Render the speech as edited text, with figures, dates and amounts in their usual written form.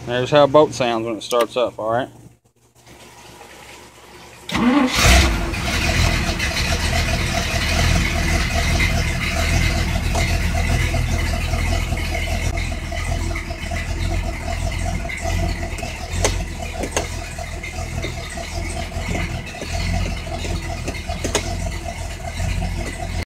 There's how a boat sounds when it starts up, alright?